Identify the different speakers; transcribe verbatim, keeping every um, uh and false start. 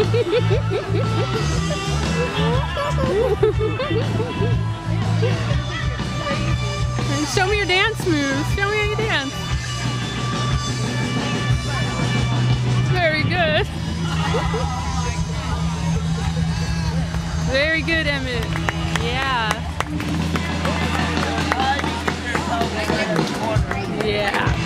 Speaker 1: And show me your dance moves. Show me how you dance. Very good. Very good, Emmett. Yeah. Yeah.